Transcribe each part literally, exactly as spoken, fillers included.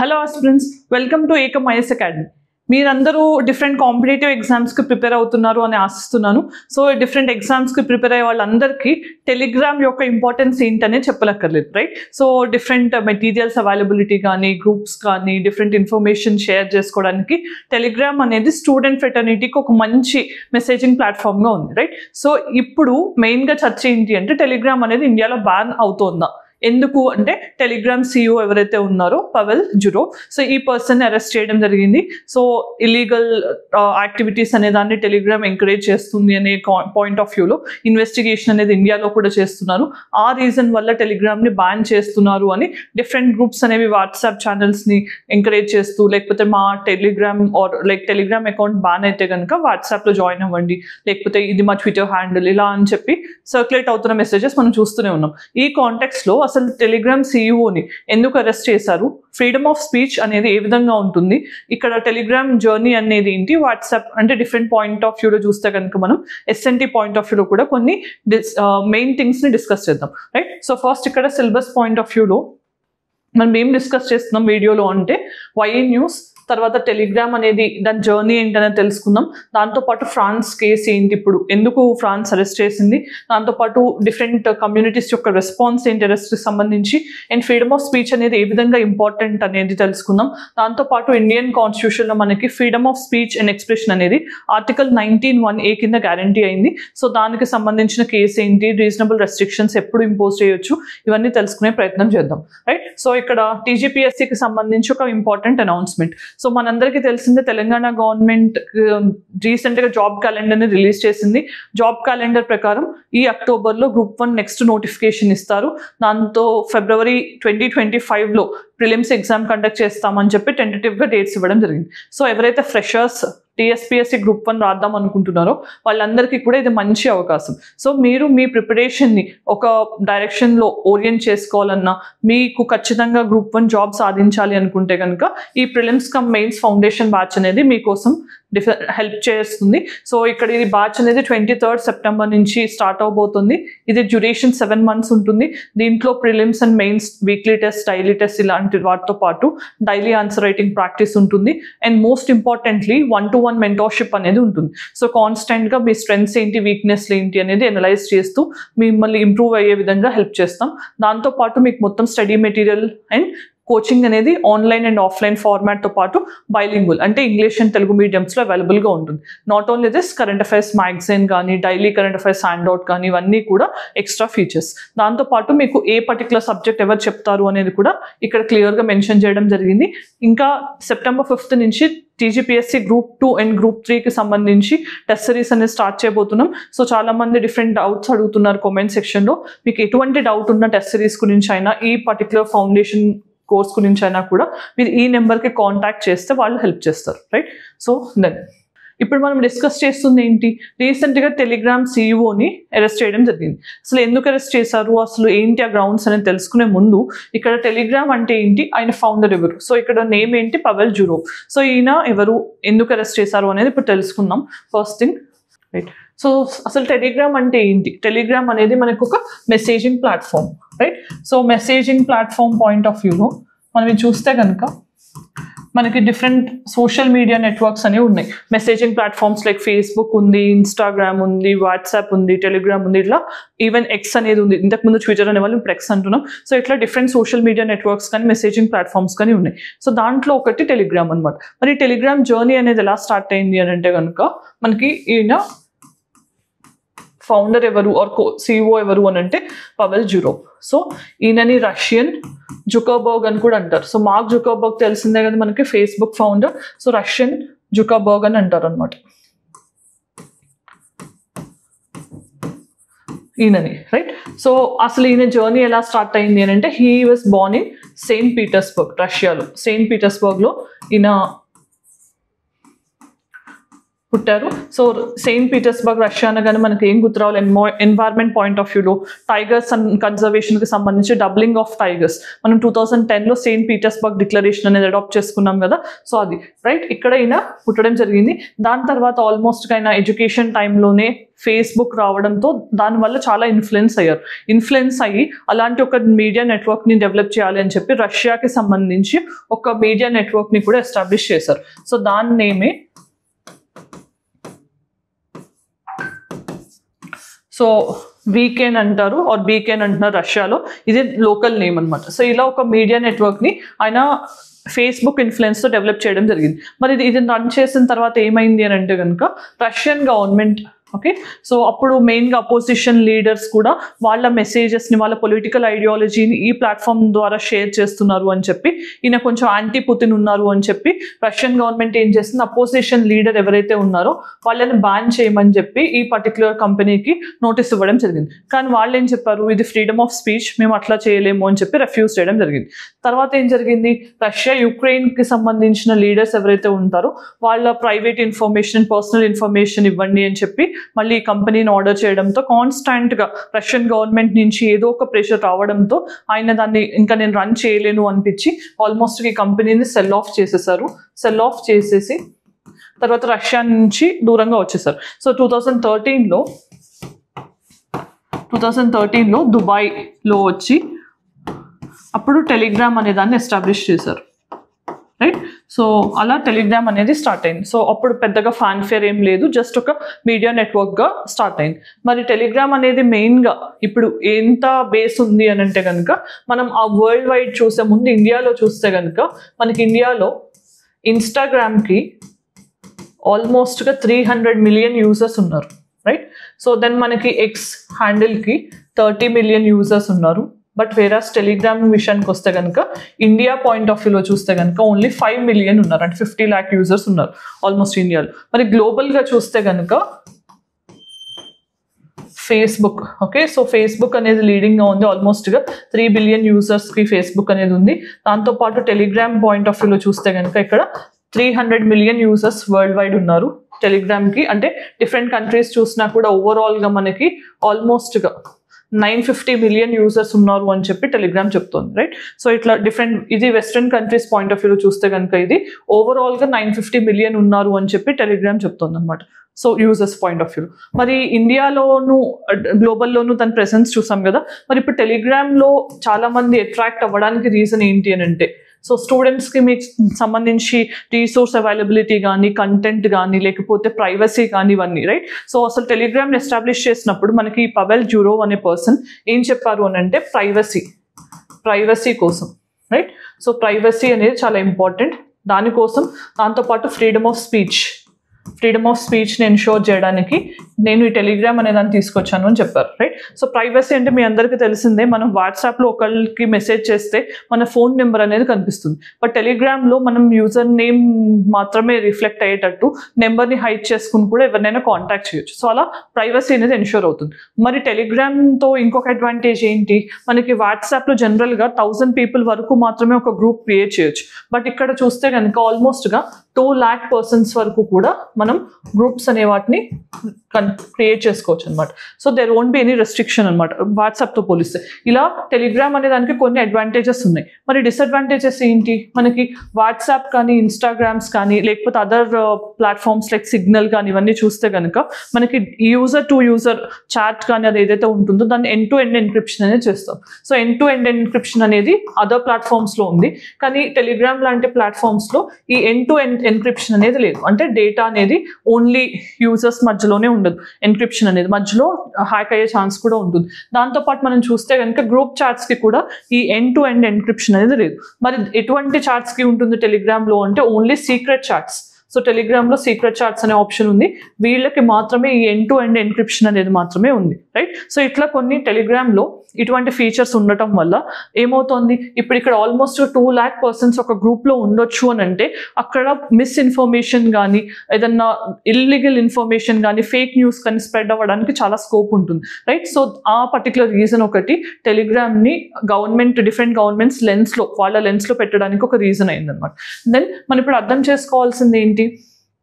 Hello aspirants, welcome to Ekam IAS academy. మీరందరూ different competitive ఎగ్జామ్స్కి prepare అవుతున్నారు అని ఆశిస్తున్నాను. సో డిఫరెంట్ ఎగ్జామ్స్కి ప్రిపేర్ అయ్యే వాళ్ళందరికీ టెలిగ్రామ్ యొక్క ఇంపార్టెన్స్ ఏంటనే చెప్పలక్కర్లేదు, right? So different materials availability కానీ, గ్రూప్స్ కానీ, డిఫరెంట్ ఇన్ఫర్మేషన్ షేర్ చేసుకోవడానికి టెలిగ్రామ్ అనేది స్టూడెంట్ ఫ్రెటర్నిటీకి ఒక మంచి మెసేజింగ్ ప్లాట్ఫామ్గా ఉంది, రైట్? సో ఇప్పుడు మెయిన్గా చర్చ ఏంటి అంటే టెలిగ్రామ్ అనేది ఇండియాలో బ్యాన్ అవుతోందా? ఎందుకు అంటే టెలిగ్రామ్ సిఇఓ ఎవరైతే ఉన్నారో పవెల్ జురో, సో ఈ పర్సన్ అరెస్ట్ చేయడం జరిగింది. సో ఇల్లీగల్ యాక్టివిటీస్ అనే దాన్ని టెలిగ్రామ్ ఎంకరేజ్ చేస్తుంది అనే పాయింట్ ఆఫ్ వ్యూలో ఇన్వెస్టిగేషన్ అనేది ఇండియాలో కూడా చేస్తున్నారు. ఆ రీజన్ వల్ల టెలిగ్రామ్ని బ్యాన్ చేస్తున్నారు అని డిఫరెంట్ గ్రూప్స్ అనేవి వాట్సాప్ ఛానల్స్ని ఎంకరేజ్ చేస్తూ, లేకపోతే మా Telegram or like Telegram account ban అయితే కనుక వాట్సాప్లో జాయిన్ అవ్వండి, లేకపోతే ఇది మా ట్విట్టర్ హ్యాండిల్, ఇలా అని చెప్పి సర్క్యులేట్ అవుతున్న మెసేజెస్ మనం చూస్తూనే ఉన్నాం. ఈ కాంటెక్స్లో అసలు టెలిగ్రామ్ సిఇఓని ఎందుకు అరెస్ట్ చేశారు, ఫ్రీడమ్ ఆఫ్ స్పీచ్ అనేది ఏ విధంగా ఉంటుంది, ఇక్కడ టెలిగ్రామ్ జర్నీ అనేది ఏంటి, వాట్సాప్ అంటే డిఫరెంట్ పాయింట్ ఆఫ్ వ్యూలో చూస్తే కనుక మనం ఎస్ఎన్టీ పాయింట్ ఆఫ్ వ్యూలో కూడా కొన్ని డిస్ మెయిన్ థింగ్స్ని డిస్కస్ చేద్దాం, రైట్? సో ఫస్ట్ ఇక్కడ సిలబస్ పాయింట్ ఆఫ్ వ్యూలో మనం ఏం డిస్కస్ చేస్తున్నాం వీడియోలో అంటే వైఏ న్యూస్, తర్వాత టెలిగ్రామ్ అనేది దాని జర్నీ ఏంటనేది తెలుసుకుందాం. దాంతోపాటు ఫ్రాన్స్ కేసు ఏంటి, ఇప్పుడు ఎందుకు ఫ్రాన్స్ అరెస్ట్ చేసింది, దాంతోపాటు డిఫరెంట్ కమ్యూనిటీస్ యొక్క రెస్పాన్స్ ఏంటి అరెస్ట్కి సంబంధించి, అండ్ ఫ్రీడమ్ ఆఫ్ స్పీచ్ అనేది ఏ విధంగా ఇంపార్టెంట్ అనేది తెలుసుకుందాం. దాంతోపాటు ఇండియన్ కాన్స్టిట్యూషన్లో మనకి freedom of speech and expression అనేది ఆర్టికల్ నైన్టీన్ వన్ ఏ కింద గ్యారంటీ అయింది. సో దానికి సంబంధించిన కేసు ఏంటి, రీజనబుల్ రెస్ట్రిక్షన్స్ ఎప్పుడు ఇంపోజ్ చేయొచ్చు, ఇవన్నీ తెలుసుకునే ప్రయత్నం చేద్దాం, రైట్? సో ఇక్కడ టీజీపీఎస్సీకి సంబంధించి ఒక ఇంపార్టెంట్ అనౌన్స్మెంట్. సో మనందరికీ తెలిసిందే తెలంగాణ గవర్నమెంట్ రీసెంట్గా జాబ్ క్యాలెండర్ని రిలీజ్ చేసింది. జాబ్ క్యాలెండర్ ప్రకారం ఈ అక్టోబర్లో గ్రూప్ వన్ నెక్స్ట్ నోటిఫికేషన్ ఇస్తారు. దాంతో ఫిబ్రవరి ట్వంటీ ట్వంటీ ఫైవ్లో ప్రిలిమ్స్ ఎగ్జామ్ కండక్ట్ చేస్తామని చెప్పి టెంటేటివ్గా డేట్స్ ఇవ్వడం జరిగింది. సో ఎవరైతే ఫ్రెషర్స్ టీఎస్పీఎస్సీ గ్రూప్ వన్ రాద్దాం అనుకుంటున్నారో వాళ్ళందరికీ కూడా ఇది మంచి అవకాశం. సో మీరు మీ ప్రిపరేషన్ని ఒక డైరెక్షన్లో ఓరియంట్ చేసుకోవాలన్నా, మీకు ఖచ్చితంగా గ్రూప్ వన్ జాబ్ సాధించాలి అనుకుంటే కనుక ఈ prelims cum mains foundation batch అనేది మీకోసం డిఫ హెల్ప్ చేస్తుంది. సో ఇక్కడ ఇది బ్యాచ్ అనేది ట్వంటీ థర్డ్ సెప్టెంబర్ నుంచి స్టార్ట్ అవబోతుంది. ఇది డ్యూరేషన్ సెవెన్ మంత్స్ ఉంటుంది. దీంట్లో prelims and mains, weekly test, daily test ఇలాంటి వాటితో పాటు డైలీ ఆన్సర్ రైటింగ్ ప్రాక్టీస్ ఉంటుంది. And most importantly one to one mentorship అనేది ఉంటుంది. సో కాన్స్టెంట్గా మీ స్ట్రెంగ్స్ ఏంటి, వీక్నెస్ ఏంటి అనేది అనలైజ్ చేస్తూ మిమ్మల్ని ఇంప్రూవ్ అయ్యే విధంగా హెల్ప్ చేస్తాం. దాంతోపాటు మీకు మొత్తం స్టడీ మెటీరియల్ అండ్ కోచింగ్ అనేది ఆన్లైన్ అండ్ ఆఫ్లైన్ ఫార్మాట్తో పాటు బైలింగువల్ అంటే ఇంగ్లీష్ అండ్ తెలుగు మీడియంస్లో అవైలబుల్గా ఉంటుంది. Not only this, current affairs magazine కానీ, daily current affairs handout కానీ, ఇవన్నీ కూడా ఎక్స్ట్రా ఫీచర్స్. దాంతోపాటు మీకు ఏ పర్టికులర్ సబ్జెక్ట్ ఎవరు చెప్తారు అనేది కూడా ఇక్కడ క్లియర్గా మెన్షన్ చేయడం జరిగింది. ఇంకా సెప్టెంబర్ ఫిఫ్త్ నుంచి TGPSC group two and group త్రీకి సంబంధించి టెస్ట్ సిరీస్ అనేది స్టార్ట్ చేయబోతున్నాం. సో చాలామంది డిఫరెంట్ డౌట్స్ అడుగుతున్నారు కామెంట్ సెక్షన్లో. మీకు ఎటువంటి డౌట్ ఉన్న టెస్ట్ సిరీస్ గురించి అయినా, ఈ పర్టికులర్ ఫౌండేషన్ కోర్స్ గురించి అయినా కూడా మీరు ఈ నెంబర్కి కాంటాక్ట్ చేస్తే వాళ్ళు హెల్ప్ చేస్తారు, రైట్? సో దెన్ ఇప్పుడు మనం డిస్కస్ చేస్తుంది ఏంటి, రీసెంట్గా టెలిగ్రామ్ సిఇఓని అరెస్ట్ చేయడం జరిగింది. అసలు ఎందుకు అరెస్ట్ చేశారు, అసలు ఏంటి ఆ గ్రౌండ్స్ అనేది తెలుసుకునే ముందు ఇక్కడ టెలిగ్రామ్ అంటే ఏంటి, ఆయన ఫౌండర్ ఎవరు, సో ఇక్కడ నేమ్ ఏంటి, పవెల్ జురో. సో ఈయన ఎవరు, ఎందుకు అరెస్ట్ చేశారు అనేది ఇప్పుడు తెలుసుకుందాం. First thing, right? సో అసలు టెలిగ్రామ్ అంటే ఏంటి, టెలిగ్రామ్ అనేది మనకు ఒక messaging platform, right? So messaging platform point of వ్యూలో మనం చూస్తే కనుక మనకి డిఫరెంట్ సోషల్ మీడియా నెట్వర్క్స్ అనేవి ఉన్నాయి. మెసేజింగ్ ప్లాట్ఫామ్స్ లైక్ ఫేస్బుక్ ఉంది, ఇన్స్టాగ్రామ్ ఉంది, వాట్సాప్ ఉంది, టెలిగ్రామ్ ఉంది, ఇట్లా ఈవెన్ ఎక్స్ అనేది ఉంది. ఇంతకుముందు ట్విట్టర్ అనే వాళ్ళు ఇప్పుడు ఎక్స్ అంటున్నాం. సో ఇట్లా డిఫరెంట్ సోషల్ మీడియా నెట్వర్క్స్ కానీ మెసేజింగ్ ప్లాట్ఫామ్స్ కానీ ఉన్నాయి. సో దాంట్లో ఒకటి టెలిగ్రామ్ అనమాట. మరి టెలిగ్రామ్ జర్నీ అనేది ఎలా స్టార్ట్ అయింది అని అంటే కనుక మనకి ఈయన ఫౌండర్ ఎవరు ఆర్ సిఇఓ ఎవరు అని అంటే పవెల్ జురో. సో ఈయనని రష్యన్ జుకర్బర్గ్ అని కూడా అంటారు. సో మార్క్ జుకర్బర్గ్ తెలిసిందే కదా మనకి, Facebook founder. So Russian Zuckerberg అని అంటారు అనమాట ఈయనని, రైట్? సో అసలు ఈయన జర్నీ ఎలా స్టార్ట్ అయింది అని అంటే he was born in Saint Petersburg, రష్యాలో. సెయింట్ పీటర్స్బర్గ్లో ఈయన పుట్టారు. సో సెయింట్ పీటర్స్బర్గ్ రష్యా అనగానే మనకి ఏం గుర్తురావాలి, ఎన్మో ఎన్వైర్న్మెంట్ పాయింట్ ఆఫ్ వ్యూలో టైగర్స్ అండ్ కన్జర్వేషన్కి సంబంధించి డబ్లింగ్ ఆఫ్ టైగర్స్ మనం టూ థౌసండ్ టెన్లో సెయింట్ పీటర్స్బర్గ్ డిక్లరేషన్ అనేది అడాప్ట్ చేసుకున్నాం కదా. సో అది రైట్, ఇక్కడ ఈయన పుట్టడం జరిగింది. దాని తర్వాత ఆల్మోస్ట్ ఆయన ఎడ్యుకేషన్ టైంలోనే ఫేస్బుక్ రావడంతో దానివల్ల చాలా ఇన్ఫ్లుయెన్స్ అయ్యారు. ఇన్ఫ్లుయెన్స్ అయ్యి అలాంటి ఒక మీడియా నెట్వర్క్ని డెవలప్ చేయాలి అని చెప్పి రష్యాకి సంబంధించి ఒక మీడియా నెట్వర్క్ని కూడా ఎస్టాబ్లిష్ చేశారు. సో దాని నేమే సో వీకెన్ అంటారు ఆర్ బీకెన్ అంటున్నారు రష్యాలో, ఇది లోకల్ నేమ్ అనమాట. సో ఇలా ఒక మీడియా నెట్వర్క్ని ఆయన ఫేస్బుక్ ఇన్ఫ్లుయెన్స్తో డెవలప్ చేయడం జరిగింది. మరి ఇది ఇది రన్ చేసిన తర్వాత ఏమైంది అని అంటే కనుక రష్యన్ గవర్నమెంట్ ఓకే సో అప్పుడు మెయిన్గా అపోజిషన్ లీడర్స్ కూడా వాళ్ళ మెసేజెస్ని వాళ్ళ పొలిటికల్ ఐడియాలజీని ఈ ప్లాట్ఫామ్ ద్వారా షేర్ చేస్తున్నారు అని చెప్పి ఈయన కొంచెం యాంటీ పుతిన్ ఉన్నారు అని చెప్పి రష్యన్ గవర్నమెంట్ ఏం చేస్తుంది, అపోజిషన్ లీడర్ ఎవరైతే ఉన్నారో వాళ్ళని బ్యాన్ చేయమని చెప్పి ఈ పర్టికులర్ కంపెనీకి నోటీస్ ఇవ్వడం జరిగింది. కానీ వాళ్ళు ఏం చెప్పారు, ఇది ఫ్రీడమ్ ఆఫ్ స్పీచ్, మేము అట్లా చేయలేము అని చెప్పి రిఫ్యూజ్ చేయడం జరిగింది. తర్వాత ఏం జరిగింది, రష్యా యుక్రెయిన్కి సంబంధించిన లీడర్స్ ఎవరైతే ఉంటారో వాళ్ళ ప్రైవేట్ ఇన్ఫర్మేషన్ పర్సనల్ ఇన్ఫర్మేషన్ ఇవ్వండి అని చెప్పి మళ్ళీ ఈ కంపెనీని ఆర్డర్ చేయడంతో కాన్స్టాంట్గా రష్యన్ గవర్నమెంట్ నుంచి ఏదో ఒక ప్రెషర్ రావడంతో ఆయన దాన్ని ఇంకా నేను రన్ చేయలేను అనిపించి ఆల్మోస్ట్ ఈ కంపెనీని సెల్ ఆఫ్ చేసేసారు. సెల్ ఆఫ్ చేసేసి తర్వాత రష్యా నుంచి దూరంగా వచ్చేసారు. సో టూ థౌజండ్ థర్టీన్లో టూ థౌజండ్ థర్టీన్లో దుబాయ్లో వచ్చి అప్పుడు టెలిగ్రామ్ అనే దాన్ని ఎస్టాబ్లిష్ చేశారు. రైట్, సో అలా టెలిగ్రామ్ అనేది స్టార్ట్ అయింది. సో అప్పుడు పెద్దగా ఫ్యాన్ఫేర్ ఏం లేదు, జస్ట్ ఒక మీడియా నెట్వర్క్గా స్టార్ట్ అయింది. మరి టెలిగ్రామ్ అనేది మెయిన్గా ఇప్పుడు ఎంత బేస్ ఉంది అని అంటే కనుక మనం ఆ వరల్డ్ వైడ్ చూసే ముందు ఇండియాలో చూస్తే కనుక మనకి ఇండియాలో ఇన్స్టాగ్రామ్కి ఆల్మోస్ట్గా త్రీ హండ్రెడ్ మిలియన్ యూజర్స్ ఉన్నారు. రైట్, సో దెన్ మనకి ఎక్స్ హ్యాండిల్కి థర్టీ మిలియన్ యూజర్స్ ఉన్నారు. బట్ వేరాస్ టెలిగ్రామ్ విషయానికి వస్తే కనుక ఇండియా పాయింట్ ఆఫ్ వ్యూలో చూస్తే కనుక ఓన్లీ ఫైవ్ మిలియన్ ఉన్నారు, అంటే ఫిఫ్టీ ల్యాక్ యూజర్స్ ఉన్నారు ఆల్మోస్ట్ ఇండియాలో. మరి గ్లోబల్గా చూస్తే కనుక ఫేస్బుక్ ఓకే సో ఫేస్బుక్ అనేది లీడింగ్గా ఉంది, ఆల్మోస్ట్గా త్రీ బిలియన్ యూజర్స్కి ఫేస్బుక్ అనేది ఉంది. దాంతోపాటు టెలిగ్రామ్ పాయింట్ ఆఫ్ వ్యూలో చూస్తే కనుక ఇక్కడ three hundred million users worldwide ఉన్నారు టెలిగ్రామ్కి. అంటే డిఫరెంట్ కంట్రీస్ చూసినా కూడా ఓవరాల్గా మనకి ఆల్మోస్ట్గా నైన్ ఫిఫ్టీ మిలియన్ యూజర్స్ ఉన్నారు అని చెప్పి టెలిగ్రామ్ చెప్తుంది. రైట్, సో ఇట్లా డిఫరెంట్ ఇది వెస్ట్రన్ కంట్రీస్ పాయింట్ ఆఫ్ వ్యూలో చూస్తే కనుక ఇది ఓవరాల్గా నైన్ ఫిఫ్టీ మిలియన్ ఉన్నారు అని చెప్పి టెలిగ్రామ్ చెప్తుంది అనమాట. So users point of view. మరి ఇండియాలోను గ్లోబల్లోనూ తన ప్రెసెన్స్ చూసాం కదా. మరి ఇప్పుడు టెలిగ్రామ్లో చాలామంది అట్రాక్ట్ అవ్వడానికి రీజన్ ఏంటి అని అంటే, సో స్టూడెంట్స్కి మీకు సంబంధించి రీసోర్స్ అవైలబిలిటీ కానీ కంటెంట్ కానీ లేకపోతే ప్రైవసీ కానీ ఇవన్నీ. రైట్, సో అసలు టెలిగ్రామ్ని ఎస్టాబ్లిష్ చేసినప్పుడు మనకి పవెల్ డ్యూరోవ్ అనే పర్సన్ ఏం చెప్పారు అని అంటే ప్రైవసీ ప్రైవసీ కోసం. రైట్, సో ప్రైవసీ అనేది చాలా ఇంపార్టెంట్, దానికోసం దాంతోపాటు freedom of speech freedom of స్పీచ్ని ఎన్షోర్ చేయడానికి నేను ఈ టెలిగ్రామ్ అనే దాన్ని తీసుకొచ్చాను అని చెప్పారు. రైట్, సో ప్రైవసీ అంటే మీ అందరికీ తెలిసిందే, మనం వాట్సాప్లో ఒకళ్ళకి మెసేజ్ చేస్తే మన ఫోన్ నెంబర్ అనేది కనిపిస్తుంది. బట్ టెలిగ్రామ్లో మనం యూజర్ నేమ్ మాత్రమే రిఫ్లెక్ట్ అయ్యేటట్టు నెంబర్ని హైడ్ చేసుకుని కూడా ఎవరినైనా కాంటాక్ట్ చేయొచ్చు. సో అలా ప్రైవసీ అనేది ఎన్షోర్ అవుతుంది. మరి టెలిగ్రామ్తో ఇంకొక అడ్వాంటేజ్ ఏంటి, మనకి వాట్సాప్లో జనరల్గా థౌజండ్ పీపుల్ వరకు మాత్రమే ఒక గ్రూప్ క్రియేట్ చేయొచ్చు. బట్ ఇక్కడ చూస్తే కనుక ఆల్మోస్ట్గా టూ ల్యాక్ పర్సన్స్ వరకు కూడా మనం గ్రూప్స్ అనే వాటిని క్రియేట్ చేసుకోవచ్చు అనమాట. So there won't be any restriction అనమాట వాట్సాప్తో పోలిస్తే. ఇలా టెలిగ్రామ్ అనే దానికి కొన్ని అడ్వాంటేజెస్ ఉన్నాయి. మరి డిసడ్వాంటేజెస్ ఏంటి, మనకి వాట్సాప్ కానీ ఇన్స్టాగ్రామ్స్ కానీ లేకపోతే అదర్ ప్లాట్ఫామ్స్ లైక్ సిగ్నల్ కానీ ఇవన్నీ చూస్తే కనుక మనకి యూజర్ టు యూజర్ చాట్ కానీ అది ఏదైతే ఉంటుందో దాన్ని ఎండ్ టు ఎండ్ ఎన్క్రిప్షన్ అనేది చేస్తాం. So end to end encryption అనేది అదర్ ప్లాట్ఫామ్స్లో ఉంది, కానీ టెలిగ్రామ్ లాంటి ప్లాట్ఫామ్స్లో ఈ ఎండ్ టు ఎండ్ ఎన్క్రిప్షన్ అనేది లేదు. అంటే డేటా అనేది ఓన్లీ యూజర్స్ మధ్యలోనే ఉండదు, ఎన్క్రిప్షన్ అనేది మధ్యలో హ్యాక్ అయ్యే ఛాన్స్ కూడా ఉంటుంది. దాంతోపాటు మనం చూస్తే కనుక గ్రూప్ చాట్స్కి కూడా ఈ ఎండ్ టు ఎండ్ ఎన్క్రిప్షన్ అనేది లేదు. మరి ఎటువంటి చాట్స్కి ఉంటుంది టెలిగ్రామ్లో అంటే ఓన్లీ సీక్రెట్ చాట్స్. సో టెలిగ్రామ్లో సీక్రెట్ చాట్స్ అనే ఆప్షన్ ఉంది, వీళ్ళకి మాత్రమే ఈ ఎండ్ టు ఎండ్ ఎన్క్రిప్షన్ అనేది మాత్రమే ఉంది. రైట్, సో ఇట్లా కొన్ని టెలిగ్రామ్లో ఇటువంటి ఫీచర్స్ ఉండటం వల్ల ఏమవుతుంది, ఇప్పుడు ఇక్కడ ఆల్మోస్ట్ టూ ల్యాక్ పర్సన్స్ ఒక గ్రూప్లో ఉండొచ్చు అని అంటే అక్కడ మిస్ఇన్ఫర్మేషన్ కానీ ఏదన్నా ఇల్లీగల్ ఇన్ఫర్మేషన్ కానీ ఫేక్ న్యూస్ కానీ స్ప్రెడ్ అవ్వడానికి చాలా స్కోప్ ఉంటుంది. రైట్, సో ఆ పర్టికులర్ రీజన్ ఒకటి టెలిగ్రామ్ని గవర్నమెంట్ డిఫరెంట్ గవర్నమెంట్స్ లెన్స్లో వాళ్ళ లెన్స్లో పెట్టడానికి ఒక రీజన్ అయిందనమాట. దెన్ మనం ఇప్పుడు అర్థం చేసుకోవాల్సింది ఏంటి,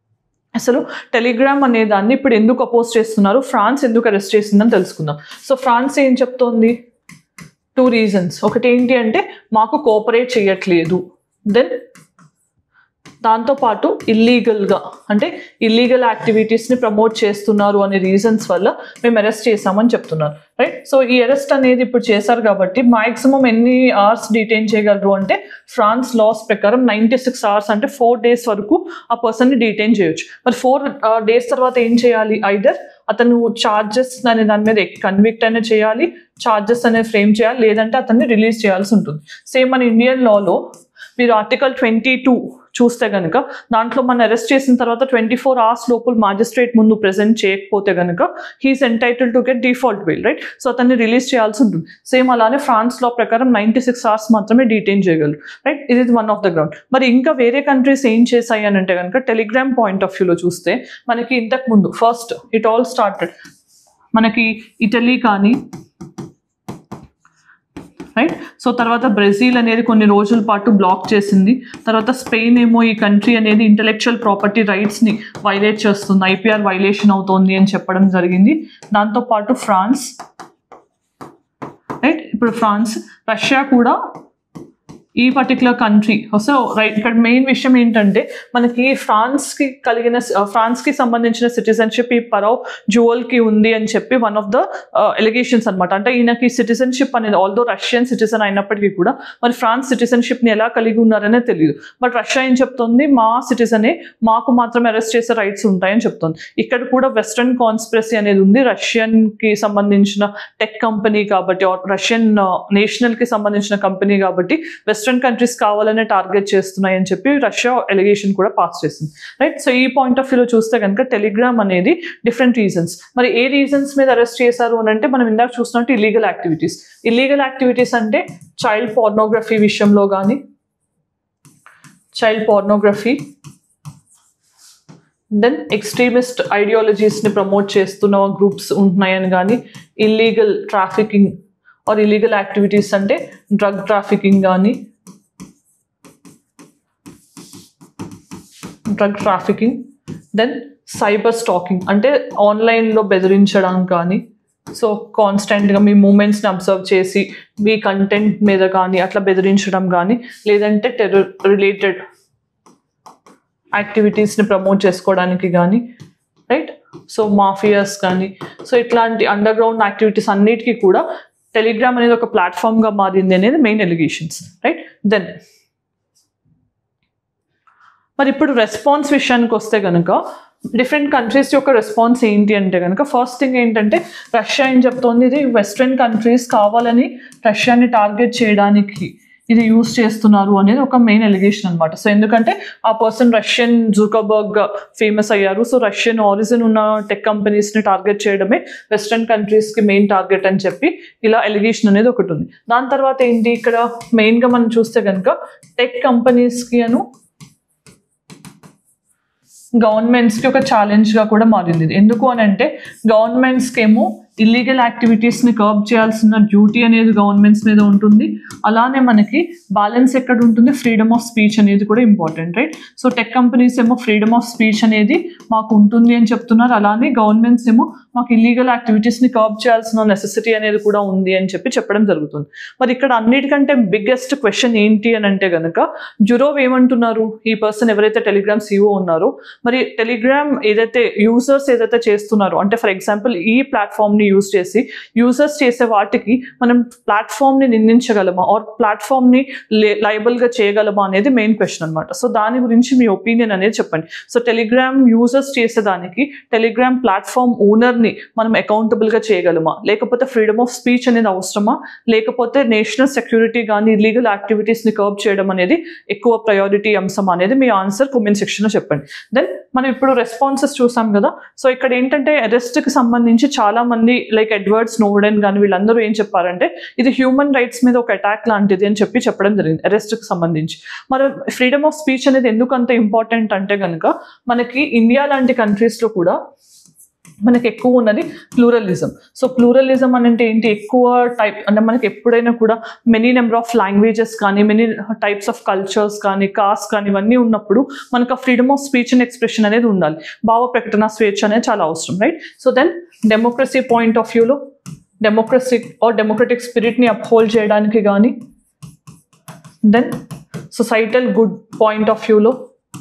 అసలు టెలిగ్రామ్ అనే దాన్ని ఇప్పుడు ఎందుకు అపోజ్ చేస్తున్నారు, ఫ్రాన్స్ ఎందుకు అరెస్ట్ చేసిందని తెలుసుకుందాం. సో ఫ్రాన్స్ ఏం చెప్తోంది, టూ రీజన్స్. ఒకటి ఏంటి అంటే మాకు కోఆపరేట్ చేయట్లేదు, దెన్ దాంతోపాటు ఇల్లీగల్గా అంటే ఇల్లీగల్ యాక్టివిటీస్ని ప్రమోట్ చేస్తున్నారు అనే రీజన్స్ వల్ల మేము అరెస్ట్ చేసామని చెప్తున్నారు, రైట్. సో ఈ అరెస్ట్ అనేది ఇప్పుడు చేశారు కాబట్టి మ్యాక్సిమం ఎన్ని అవర్స్ డిటైన్ చేయగలరు అంటే ఫ్రాన్స్ లాస్ ప్రకారం నైంటీ సిక్స్ అవర్స్ అంటే ఫోర్ డేస్ వరకు ఆ పర్సన్ని డిటైన్ చేయొచ్చు. మరి ఫోర్ డేస్ తర్వాత ఏం చేయాలి, ఐదర్ అతను ఛార్జెస్ అనే దాని మీద కన్విక్ట్ అనేది చేయాలి, ఛార్జెస్ అనేది ఫ్రేమ్ చేయాలి, లేదంటే అతన్ని రిలీజ్ చేయాల్సి ఉంటుంది. సేమ్ మన ఇండియన్ లాలో మీరు ఆర్టికల్ ట్వంటీ టూ చూస్తే కనుక దాంట్లో మన అరెస్ట్ చేసిన తర్వాత ట్వంటీ ఫోర్ అవర్స్ లోపల మ్యాజిస్ట్రేట్ ముందు ప్రెజెంట్ చేయకపోతే కనుక he is entitle to get default bail, right. So అతన్ని రిలీజ్ చేయాల్సి ఉంటుంది. సేమ్ అలానే ఫ్రాన్స్ లా ప్రకారం నైంటీ సిక్స్ అవర్స్ మాత్రమే డిటైన్ చేయగలరు, రైట్. ఇది వన్ ఆఫ్ ద గ్రౌండ్. మరి ఇంకా వేరే కంట్రీస్ ఏం చేశాయి అని అంటే కనుక టెలిగ్రామ్ పాయింట్ ఆఫ్ వ్యూలో చూస్తే మనకి ఇంతకు ముందు ఫస్ట్ ఇట్ ఆల్ స్టార్టెడ్ మనకి ఇటలీ కానీ, రైట్. సో తర్వాత బ్రెజిల్ అనేది కొన్ని రోజుల పాటు బ్లాక్ చేసింది. తర్వాత స్పెయిన్ ఏమో ఈ కంట్రీ అనేది ఇంటెలెక్చువల్ ప్రాపర్టీ రైట్స్ని వైలేట్ చేస్తుంది, ఐపీఆర్ వైలేషన్ అవుతోంది అని చెప్పడం జరిగింది. దాంతోపాటు ఫ్రాన్స్, రైట్. ఇప్పుడు ఫ్రాన్స్, రష్యా కూడా ఈ పర్టికులర్ కంట్రీ. సో రైట్, ఇక్కడ మెయిన్ విషయం ఏంటంటే మనకి ఫ్రాన్స్కి కలిగిన ఫ్రాన్స్కి సంబంధించిన సిటిజన్షిప్ ఈ పరావ్ జువల్కి ఉంది అని చెప్పి వన్ ఆఫ్ ద ఎలిగేషన్స్ అనమాట. అంటే ఈయనకి సిటిజన్షిప్ అనేది ఆల్దో రష్యన్ సిటిజన్ అయినప్పటికీ కూడా మరి ఫ్రాన్స్ సిటిజన్షిప్ని ఎలా కలిగి ఉన్నారనే తెలియదు. బట్ రష్యా ఏం చెప్తుంది, మా సిటిజనే, మాకు మాత్రమే అరెస్ట్ చేసే రైట్స్ ఉంటాయని చెప్తుంది. ఇక్కడ కూడా వెస్ట్రన్ కాన్స్పిరసీ అనేది ఉంది. రష్యన్కి సంబంధించిన టెక్ కంపెనీ కాబట్టి, రష్యన్ నేషనల్కి సంబంధించిన కంపెనీ కాబట్టి వెస్ట్రన్ కంట్రీస్ కావాలనే టార్గెట్ చేస్తున్నాయి అని చెప్పి రష్యా ఎలిగేషన్ కూడా పాస్ చేసింది, రైట్. సో ఈ పాయింట్ ఆఫ్ వ్యూలో చూస్తే కనుక టెలిగ్రామ్ అనేది డిఫరెంట్ రీజన్స్. మరి ఏ రీజన్స్ మీద అరెస్ట్ చేశారు అని అంటే మనం ఇందాక చూసినట్టు ఇల్లీగల్ యాక్టివిటీస్. ఇల్లీగల్ యాక్టివిటీస్ అంటే చైల్డ్ పోర్నోగ్రఫీ విషయంలో కానీ, చైల్డ్ పోర్నోగ్రఫీ, దెన్ ఎక్స్ట్రీమిస్ట్ ఐడియాలజీస్ని ప్రమోట్ చేస్తున్న గ్రూప్స్ ఉంటున్నాయని కానీ, illegal trafficking or illegal activities అంటే డ్రగ్ ట్రాఫికింగ్ కానీ, drug trafficking, then cyber stalking అంటే ఆన్లైన్లో బెదిరించడం కానీ, సో కాన్స్టెంట్గా మీ మూమెంట్స్ని అబ్జర్వ్ చేసి మీ కంటెంట్ మీద కానీ అట్లా బెదిరించడం కానీ, లేదంటే టెర్రర్ రిలేటెడ్ యాక్టివిటీస్ని ప్రమోట్ చేసుకోవడానికి కానీ, రైట్. సో మాఫియాస్ కానీ, సో ఇట్లాంటి అండర్ గ్రౌండ్ యాక్టివిటీస్ అన్నిటికీ కూడా టెలిగ్రామ్ అనేది ఒక ప్లాట్ఫామ్గా మారింది అనేది మెయిన్ ఎలిగేషన్స్, రైట్. దెన్ మరి ఇప్పుడు రెస్పాన్స్ విషయానికి వస్తే కనుక డిఫరెంట్ కంట్రీస్ యొక్క రెస్పాన్స్ ఏంటి అంటే కనుక ఫస్ట్ థింగ్ ఏంటంటే రష్యా ఏం చెప్తోంది, ఇది వెస్ట్రన్ కంట్రీస్ కావాలని రష్యాని టార్గెట్ చేయడానికి ఇది యూజ్ చేస్తున్నారు అనేది ఒక మెయిన్ ఎలిగేషన్ అనమాట. సో ఎందుకంటే ఆ పర్సన్ రష్యన్ జుకర్బర్గ్ ఫేమస్ అయ్యారు. సో రష్యన్ ఆరిజిన్ ఉన్న టెక్ కంపెనీస్ని టార్గెట్ చేయడమే వెస్ట్రన్ కంట్రీస్కి మెయిన్ టార్గెట్ అని చెప్పి ఇలా ఎలిగేషన్ అనేది ఒకటి ఉంది. దాని తర్వాత ఏంటి, ఇక్కడ మెయిన్గా మనం చూస్తే కనుక టెక్ కంపెనీస్కి అను గవర్నమెంట్స్కి ఒక ఛాలెంజ్గా కూడా మారింది. ఎందుకు అని అంటే గవర్నమెంట్స్కి ఏమో ఇల్లీగల్ యాక్టివిటీస్ని కర్బ్ చేయాల్సిన డ్యూటీ అనేది గవర్నమెంట్స్ మీద ఉంటుంది. అలానే మనకి బ్యాలెన్స్ ఎక్కడ ఉంటుంది, ఫ్రీడమ్ ఆఫ్ స్పీచ్ అనేది కూడా important, right. So tech companies ఏమో ఫ్రీడమ్ ఆఫ్ స్పీచ్ అనేది మాకు ఉంటుంది అని చెప్తున్నారు. అలానే గవర్నమెంట్స్ ఏమో మాకు ఇల్లీగల్ యాక్టివిటీస్ని కర్బ్ చేయాల్సిన నెసెసిటీ అనేది కూడా ఉంది అని చెప్పి చెప్పడం జరుగుతుంది. మరి ఇక్కడ అన్నిటికంటే బిగ్గెస్ట్ క్వశ్చన్ ఏంటి అని అంటే కనుక జురోవ్ ఏమంటున్నారు, ఈ పర్సన్ ఎవరైతే టెలిగ్రామ్ సీఈఓ ఉన్నారో మరి టెలిగ్రామ్ ఏదైతే యూజర్స్ ఏదైతే చేస్తున్నారో అంటే ఫర్ ఎగ్జాంపుల్ ఈ ప్లాట్ఫామ్ని యూజ్ చేసి యూజర్స్ చేసే వాటికి మనం ప్లాట్ఫామ్ని నిందించగలమా ఆర్ ప్లాట్ఫామ్ని లయబుల్గా చేయగలమా అనేది మెయిన్ క్వశ్చన్ అనమాట. సో దాని గురించి మీ ఒపీనియన్ అనేది చెప్పండి. సో టెలిగ్రామ్ యూజర్స్ చేసేదానికి టెలిగ్రామ్ ప్లాట్ఫామ్ ఓనర్ని మనం అకౌంటబుల్గా చేయగలమా, లేకపోతే ఫ్రీడమ్ ఆఫ్ స్పీచ్ అనేది అవసరమా, లేకపోతే నేషనల్ సెక్యూరిటీ కానీ ఇల్లీగల్ యాక్టివిటీస్ని కర్బ్ చేయడం అనేది ఎక్కువ ప్రయారిటీ అంశం అనేది మీ ఆన్సర్ కామెంట్ సెక్షన్లో చెప్పండి. దెన్ మనం ఇప్పుడు రెస్పాన్సెస్ చూసాం కదా. సో ఇక్కడ ఏంటంటే అరెస్ట్కి సంబంధించి చాలా మంది లైక్ ఎడ్వర్డ్ స్నోడెన్ కానీ వీళ్ళందరూ ఏం చెప్పారంటే ఇది హ్యూమన్ రైట్స్ మీద ఒక అటాక్ లాంటిది అని చెప్పి చెప్పడం జరిగింది అరెస్ట్కి సంబంధించి. మరి ఫ్రీడమ్ ఆఫ్ స్పీచ్ అనేది ఎందుకు అంత ఇంపార్టెంట్ అంటే కనుక మనకి ఇండియా లాంటి కంట్రీస్లో కూడా మనకి ఎక్కువ ఉన్నది ప్లూరలిజం. సో ప్లూరలిజం అంటే ఏంటి, ఎక్కువ టైప్ అంటే మనకి ఎప్పుడైనా కూడా మెనీ నెంబర్ ఆఫ్ లాంగ్వేజెస్ కానీ మెనీ టైప్స్ ఆఫ్ కల్చర్స్ కానీ కాస్ట్ కానీ ఇవన్నీ ఉన్నప్పుడు మనకు ఆ freedom of speech and expression అనేది ఉండాలి. భావ ప్రకటన స్వేచ్ఛ అనేది చాలా అవసరం, right? So then democracy point of వ్యూలో డెమోక్రసీ ఆర్ డెమోక్రటిక్ స్పిరిట్ని అప్హోల్డ్ చేయడానికి కానీ, then societal good point of వ్యూలో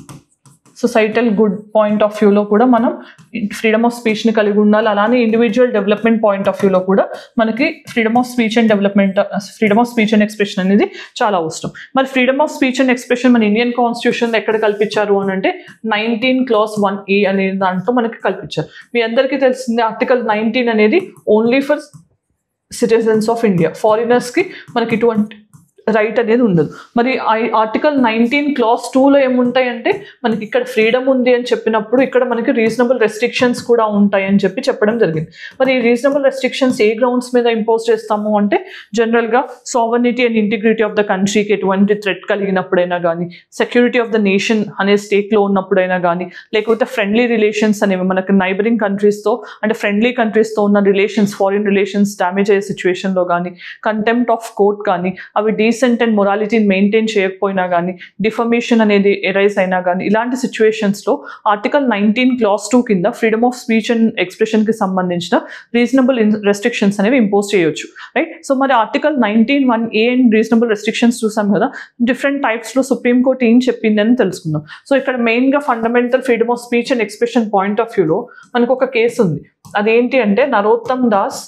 సొసైటల్ గుడ్ పాయింట్ ఆఫ్ వ్యూలో కూడా మనం ఫ్రీడమ్ ఆఫ్ స్పీచ్ని కలిగి ఉండాలి. అలానే ఇండివిజువల్ డెవలప్మెంట్ పాయింట్ ఆఫ్ వ్యూలో కూడా మనకి freedom of speech and development freedom of speech and expression అనేది చాలా అవసరం. మరి freedom of speech and expression మన ఇండియన్ కాన్స్టిట్యూషన్లో ఎక్కడ కల్పించారు అని అంటే నైన్టీన్ క్లాస్ వన్ ఏ అనే దాంట్లో మనకి కల్పించారు. మీ అందరికీ తెలిసిందే ఆర్టికల్ నైన్టీన్ అనేది only for citizens of India, ఫారినర్స్కి మనకి ఇటువంటి రైట్ అనేది ఉండదు. మరి ఆర్టికల్ నైన్టీన్ క్లాస్ టూలో ఏముంటాయంటే మనకి ఇక్కడ ఫ్రీడమ్ ఉంది అని చెప్పినప్పుడు ఇక్కడ మనకి రీజనబుల్ రెస్ట్రిక్షన్స్ కూడా ఉంటాయి అని చెప్పి చెప్పడం జరిగింది. మరి ఈ రీజనబుల్ రెస్ట్రిక్షన్స్ ఏ గ్రౌండ్స్ మీద ఇంపోజ్ చేస్తాము అంటే జనరల్గా sovereignty and integrity of the కంట్రీకి ఎటువంటి థ్రెట్ కలిగినప్పుడైనా కానీ, సెక్యూరిటీ ఆఫ్ ద నేషన్ అనే స్టేట్లో ఉన్నప్పుడైనా కానీ, లేకపోతే ఫ్రెండ్లీ రిలేషన్స్ అనేవి మనకి నైబరింగ్ కంట్రీస్తో అంటే ఫ్రెండ్లీ కంట్రీస్తో ఉన్న రిలేషన్స్ ఫారిన్ రిలేషన్స్ డ్యామేజ్ అయ్యే సిచ్యువేషన్లో కానీ, కంటెంప్ట్ ఆఫ్ కోర్ట్ కానీ, అవి డీసెంట్ అండ్ మొరాలిటీని మెయింటైన్ చేయకపోయినా కానీ, డిఫమేషన్ అనేది ఎరైజ్ అయినా కానీ, ఇలాంటి సిచ్యువేషన్స్లో ఆర్టికల్ నైన్టీన్ క్లాస్ టూ కింద ఫ్రీడమ్ ఆఫ్ స్పీచ్ అండ్ ఎక్స్ప్రెషన్కి సంబంధించిన రీజనబుల్ రెస్ట్రిక్షన్స్ అనేవి ఇంపోజ్ చేయొచ్చు, రైట్? సో మరి article nineteen one A and reasonable restrictions చూసాం కదా, డిఫరెంట్ టైప్స్లో సుప్రీంకోర్టు ఏం చెప్పింది అని తెలుసుకుందాం. సో ఇక్కడ మెయిన్గా fundamental freedom of speech and expression point of వ్యూలో మనకు ఒక కేసు ఉంది. అదేంటి అంటే Narottam Das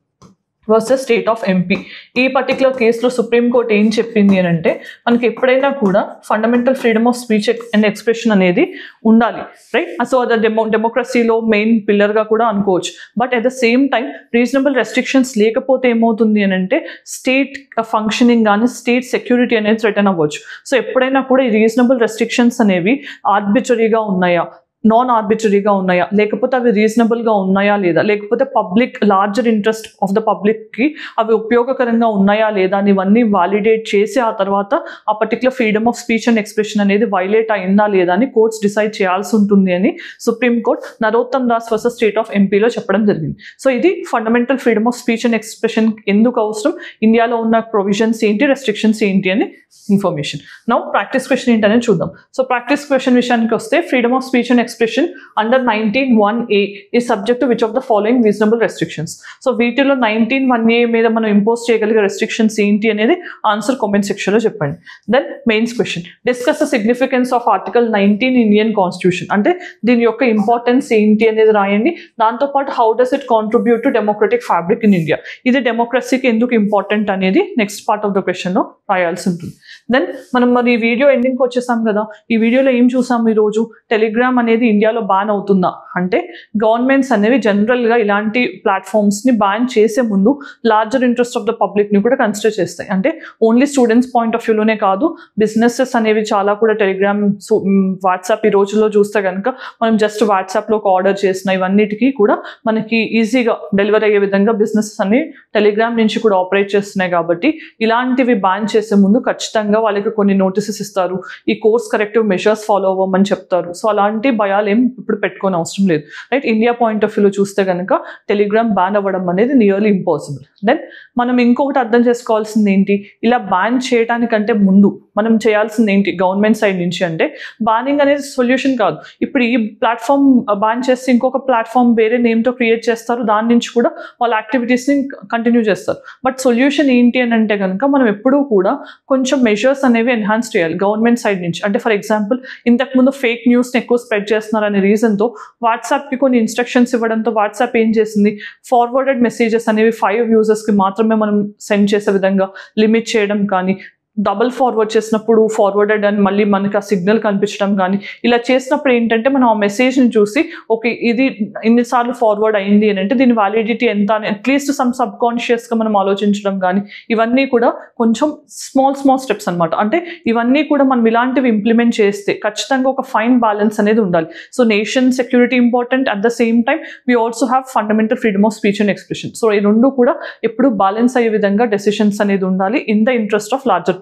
versus state of MP. ఈ పర్టికులర్ కేసులో సుప్రీంకోర్టు ఏం చెప్పింది అని అంటే మనకి ఎప్పుడైనా కూడా fundamental freedom of speech and expression అనేది ఉండాలి, రైట్? సో అది డెమో డెమోక్రసీలో మెయిన్ పిల్లర్గా కూడా అనుకోవచ్చు. But at the same time reasonable restrictions లేకపోతే ఏమవుతుంది అని అంటే స్టేట్ ఫంక్షనింగ్ కానీ స్టేట్ సెక్యూరిటీ అనేది థ్రెటన్ అవ్వచ్చు. సో ఎప్పుడైనా కూడా ఈ రీజనబుల్ రెస్ట్రిక్షన్స్ అనేవి ఆర్బిటరీగా ఉన్నాయా, నాన్ ఆర్బిటరీగా ఉన్నాయా, లేకపోతే అవి రీజనబుల్గా ఉన్నాయా లేదా, లేకపోతే public larger interest of the పబ్లిక్కి అవి ఉపయోగకరంగా ఉన్నాయా లేదా అని ఇవన్నీ వాలిడేట్ చేసి ఆ తర్వాత ఆ particular freedom of speech and expression అనేది వైలేట్ అయిందా లేదా అని కోర్ట్స్ డిసైడ్ చేయాల్సి ఉంటుంది అని supreme court Narottam Das versus state of ఎంపీలో చెప్పడం జరిగింది. సో ఇది fundamental freedom of speech and expression ఎందుకు అవసరం, ఇండియాలో ఉన్న ప్రొవిజన్స్ ఏంటి, రెస్ట్రిక్షన్స్ ఏంటి అని ఇన్ఫర్మేషన్. నౌ ప్రాక్టీస్ క్వశ్చన్ ఏంటనేది చూద్దాం. సో ప్రాక్టీస్ క్వశ్చన్ విషయానికి వస్తే freedom of speech and expression under nineteen one A is subject to which of the following reasonable restrictions? So వీటిలో nineteen one A మీద మనం ఇంపోజ్ చేయగలిగే రెస్ట్రిక్షన్స్ ఏంటి అనేది ఆన్సర్ కామెంట్ సెక్షన్ లో చెప్పండి. Then mains question, discuss the significance of article nineteen Indian constitution, అంటే దీని యొక్క ఇంపార్టెన్స్ ఏంటి అనేది రాయండి. దాంతోపాటు how does it contribute to democratic fabric in India, ఇది డెమోక్రసీకి ఎందుకు ఇంపార్టెంట్ అనేది next part of the question లో రాయాల్సి ఉంటుంది. దెన్ మనం మరి ఈ వీడియో ఎండింగ్కి వచ్చేసాం కదా, ఈ వీడియోలో ఏం చూసాం ఈరోజు, టెలిగ్రామ్ అనేది ఇండియాలో బ్యాన్ అవుతుందా అంటే గవర్నమెంట్స్ అనేవి జనరల్గా ఇలాంటి ప్లాట్ఫామ్స్ని బ్యాన్ చేసే ముందు లార్జర్ ఇంట్రెస్ట్ ఆఫ్ ద పబ్లిక్ని కూడా కన్సిడర్ చేస్తాయి. అంటే ఓన్లీ స్టూడెంట్స్ పాయింట్ ఆఫ్ వ్యూలోనే కాదు, బిజినెసెస్ అనేవి చాలా కూడా టెలిగ్రామ్ వాట్సాప్ ఈ రోజుల్లో చూస్తే కనుక మనం జస్ట్ వాట్సాప్లో ఒక ఆర్డర్ చేసిన ఇవన్నిటికీ కూడా మనకి ఈజీగా డెలివరీ అయ్యే విధంగా బిజినెసెస్ అన్ని టెలిగ్రామ్ నుంచి కూడా ఆపరేట్ చేస్తున్నాయి. కాబట్టి ఇలాంటివి బ్యాన్ చేసే ముందు ఖచ్చితంగా వాళ్ళకి కొన్ని నోటీసెస్ ఇస్తారు, ఈ కోర్స్ కరెక్టివ్ మెజర్స్ ఫాలో అవ్వమని చెప్తారు. సో అలాంటి భయాలు ఏం ఇప్పుడు పెట్టుకోని అవసరం లేదు, రైట్? ఇండియా పాయింట్ ఆఫ్ వ్యూలో చూస్తే కనుక టెలిగ్రామ్ బ్యాన్ అవ్వడం అనేది నియర్లీ ఇంపాసిబుల్. దెన్ మనం ఇంకొకటి అర్థం చేసుకోవాల్సింది ఏంటి, ఇలా బ్యాన్ చేయడానికంటే ముందు మనం చేయాల్సింది ఏంటి గవర్నమెంట్ సైడ్ నుంచి అంటే, బ్యానింగ్ అనేది సొల్యూషన్ కాదు. ఇప్పుడు ఈ ప్లాట్ఫామ్ బ్యాన్ చేస్తే ఇంకొక ప్లాట్ఫామ్ వేరే నేమ్తో క్రియేట్ చేస్తారు, దాని నుంచి కూడా వాళ్ళ యాక్టివిటీస్ని కంటిన్యూ చేస్తారు. బట్ సొల్యూషన్ ఏంటి అని అంటే కనుక మనం ఎప్పుడూ కూడా కొంచెం మెజర్స్ అనేవి ఎన్హాన్స్ చేయాలి గవర్నమెంట్ సైడ్ నుంచి. అంటే ఫర్ ఎగ్జాంపుల్ ఇంతకుముందు ఫేక్ న్యూస్ని ఎక్కువ స్ప్రెడ్ చేస్తున్నారనే రీజన్తో వాట్సాప్కి కొన్ని ఇన్స్ట్రక్షన్స్ ఇవ్వడంతో వాట్సాప్ ఏం చేసింది, ఫార్వర్డెడ్ మెసేజెస్ అనేవి ఫైవ్ యూజర్స్కి మాత్రమే మనం సెండ్ చేసే విధంగా లిమిట్ చేయడం కానీ, డబుల్ ఫార్వర్డ్ చేసినప్పుడు ఫార్వర్డెడ్ అని మళ్ళీ మనకి ఆ సిగ్నల్ కనిపించడం కానీ, ఇలా చేసినప్పుడు ఏంటంటే మనం ఆ మెసేజ్ని చూసి ఓకే ఇది ఇన్నిసార్లు ఫార్వర్డ్ అయింది అని అంటే దీని వ్యాలిడిటీ ఎంత అని అట్లీస్ట్ సమ్ సబ్ కాన్షియస్గా మనం ఆలోచించడం కానీ, ఇవన్నీ కూడా కొంచెం స్మాల్ స్మాల్ స్టెప్స్ అనమాట. అంటే ఇవన్నీ కూడా మనం ఇలాంటివి ఇంప్లిమెంట్ చేస్తే ఖచ్చితంగా ఒక ఫైన్ బ్యాలెన్స్ అనేది ఉండాలి. So nation security important, at the same time we also have fundamental freedom of speech and expression. So ఈ రెండు కూడా ఎప్పుడు బ్యాలెన్స్ అయ్యే విధంగా డెసిషన్స్ అనేది ఉండాలి in the interest of larger public.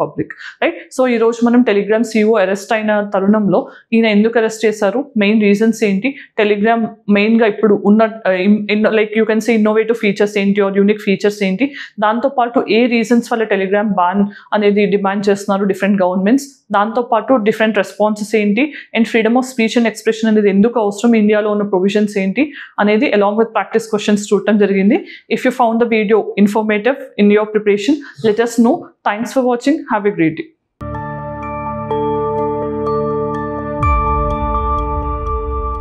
Public, right? So ఈ రోజు మనం టెలిగ్రామ్ సీఈఓ అరెస్ట్ అయిన తరుణంలో ఈయన ఎందుకు అరెస్ట్ చేశారు, మెయిన్ రీజన్స్ ఏంటి, టెలిగ్రామ్ మెయిన్గా ఇప్పుడు ఉన్న like you can say innovative features ఏంటి ఆర్ యూనిక్ ఫీచర్స్ ఏంటి, దాంతోపాటు ఏ రీజన్స్ వల్ల టెలిగ్రామ్ బాన్ అనేది డిమాండ్ చేస్తున్నారు డిఫరెంట్ గవర్నమెంట్స్, దాంతోపాటు డిఫరెంట్ రెస్పాన్సెస్ ఏంటి, and freedom of speech and expression అనేది ఎందుకు అవసరం, ఇండియాలో ఉన్న ప్రొవిజన్స్ ఏంటి అనేది అలాంగ్ విత్ ప్రాక్టీస్ క్వశ్చన్స్ చూడటం జరిగింది. If you found the video informative in your preparation, let us know. Thanks for watching. Have a great day.